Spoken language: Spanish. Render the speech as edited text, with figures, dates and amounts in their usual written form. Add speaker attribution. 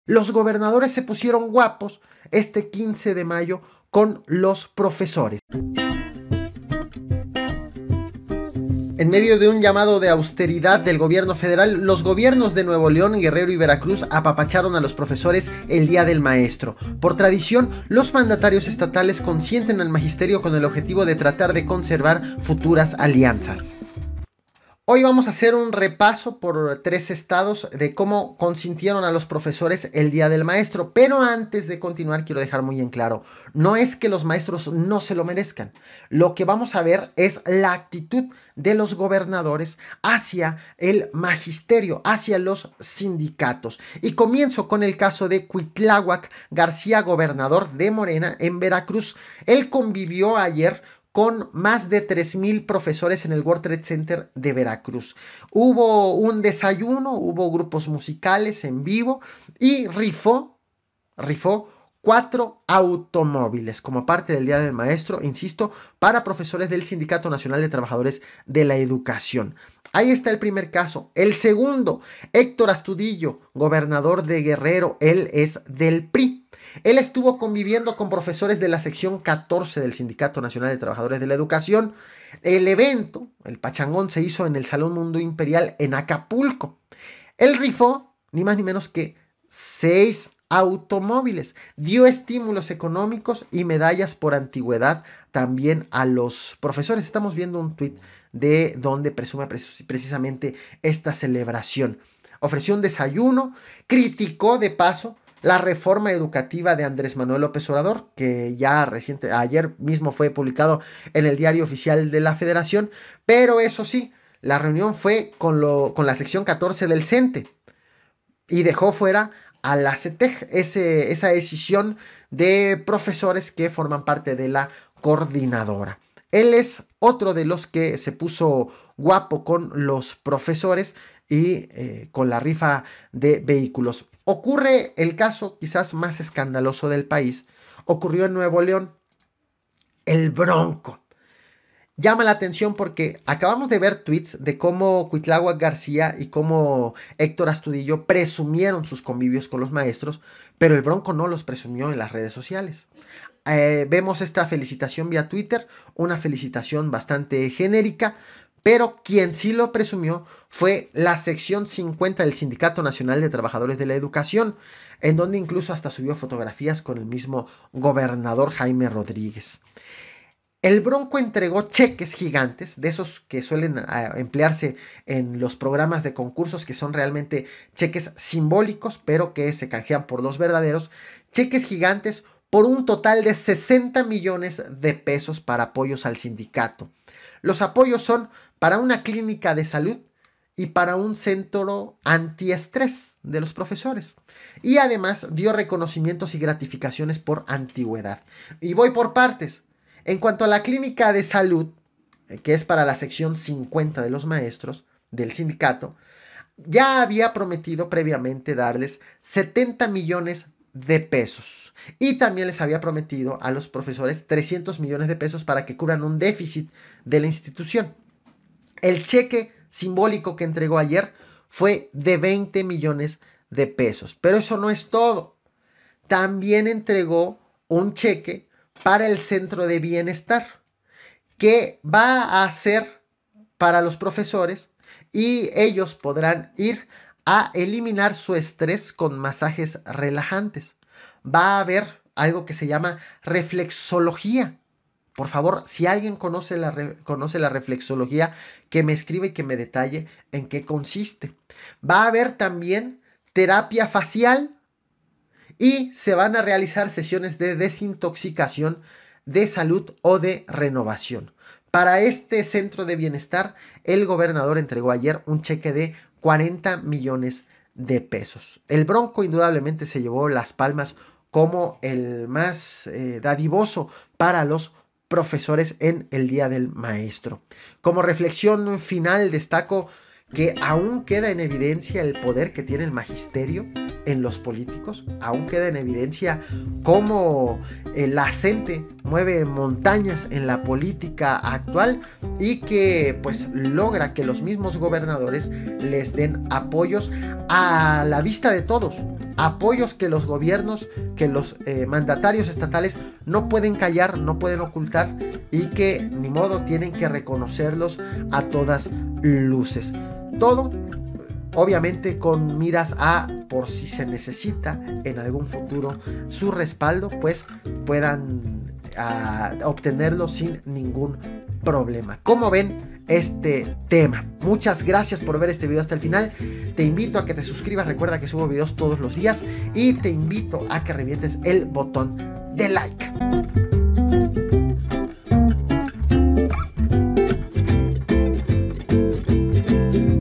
Speaker 1: Los gobernadores se pusieron guapos este 15 de mayo con los profesores. En medio de un llamado de austeridad del gobierno federal, los gobiernos de Nuevo León, Guerrero y Veracruz apapacharon a los profesores el Día del Maestro. Por tradición, los mandatarios estatales consienten al magisterio con el objetivo de tratar de conservar futuras alianzas. Hoy vamos a hacer un repaso por 3 estados de cómo consintieron a los profesores el Día del Maestro. Pero antes de continuar, quiero dejar muy en claro, no es que los maestros no se lo merezcan. Lo que vamos a ver es la actitud de los gobernadores hacia el magisterio, hacia los sindicatos. Y comienzo con el caso de Cuitláhuac García, gobernador de Morena en Veracruz. Él convivió ayer con más de 3,000 profesores en el World Trade Center de Veracruz. Hubo un desayuno, hubo grupos musicales en vivo y rifó 4 automóviles como parte del Día del Maestro, insisto, para profesores del Sindicato Nacional de Trabajadores de la Educación. Ahí está el primer caso. El segundo, Héctor Astudillo, gobernador de Guerrero, él es del PRI. Él estuvo conviviendo con profesores de la sección 14 del Sindicato Nacional de Trabajadores de la Educación. El evento, el pachangón, se hizo en el Salón Mundo Imperial en Acapulco. Él rifó ni más ni menos que 6 automóviles, dio estímulos económicos y medallas por antigüedad también a los profesores. Estamos viendo un tuit de donde presume precisamente esta celebración. Ofreció un desayuno, criticó de paso la reforma educativa de Andrés Manuel López Obrador, que ya ayer mismo fue publicado en el Diario Oficial de la Federación, pero eso sí, la reunión fue con la sección 14 del CENTE y dejó fuera a la CETEG, esa decisión de profesores que forman parte de la coordinadora. Él es otro de los que se puso guapo con los profesores y con la rifa de vehículos. Ocurre el caso quizás más escandaloso del país. Ocurrió en Nuevo León. El Bronco. Llama la atención porque acabamos de ver tweets de cómo Cuitláhuac García y cómo Héctor Astudillo presumieron sus convivios con los maestros, pero el Bronco no los presumió en las redes sociales. Vemos esta felicitación vía Twitter, una felicitación bastante genérica, pero quien sí lo presumió fue la sección 50 del Sindicato Nacional de Trabajadores de la Educación, en donde incluso hasta subió fotografías con el mismo gobernador Jaime Rodríguez. El Bronco entregó cheques gigantes, de esos que suelen emplearse en los programas de concursos, que son realmente cheques simbólicos, pero que se canjean por los verdaderos, cheques gigantes por un total de 60 millones de pesos para apoyos al sindicato. Los apoyos son para una clínica de salud y para un centro antiestrés de los profesores. Y además dio reconocimientos y gratificaciones por antigüedad. Y voy por partes. En cuanto a la clínica de salud, que es para la sección 50 de los maestros del sindicato, ya había prometido previamente darles 70 millones de pesos. Y también les había prometido a los profesores 300 millones de pesos para que cubran un déficit de la institución. El cheque simbólico que entregó ayer fue de 20 millones de pesos. Pero eso no es todo. También entregó un cheque para el centro de bienestar, que va a ser para los profesores y ellos podrán ir a eliminar su estrés con masajes relajantes. Va a haber algo que se llama reflexología. Por favor, si alguien conoce la reflexología, que me escriba y que me detalle en qué consiste. Va a haber también terapia facial y se van a realizar sesiones de desintoxicación, de salud o de renovación. Para este centro de bienestar, el gobernador entregó ayer un cheque de 40 millones de pesos. El Bronco indudablemente se llevó las palmas como el más dadivoso para los profesores en el Día del Maestro. Como reflexión final, destaco que aún queda en evidencia el poder que tiene el magisterio en los políticos, aún queda en evidencia cómo la gente mueve montañas en la política actual y que pues logra que los mismos gobernadores les den apoyos a la vista de todos, apoyos que los gobiernos, que los mandatarios estatales no pueden callar, no pueden ocultar y que ni modo tienen que reconocerlos a todas luces. Todo obviamente con miras a, por si se necesita en algún futuro su respaldo, pues puedan obtenerlo sin ningún problema. ¿Cómo ven este tema? Muchas gracias por ver este video hasta el final. Te invito a que te suscribas, recuerda que subo videos todos los días y te invito a que revientes el botón de like.